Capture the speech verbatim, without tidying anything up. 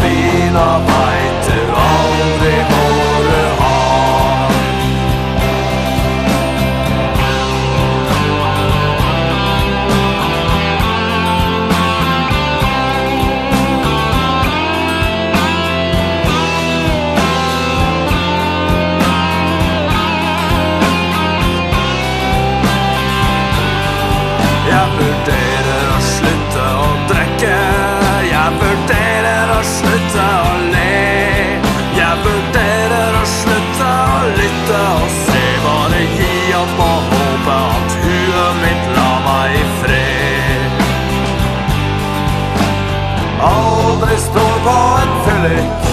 svina vet du aldri hvor du har. Jeg vurderer å slutte å drikke. Jeg vurderer å slutte å le. Jeg vurderer å slutte å lytte og se. Bare gi opp og håpe at huet mitt la meg i fred. Aldri stå på en fyllik.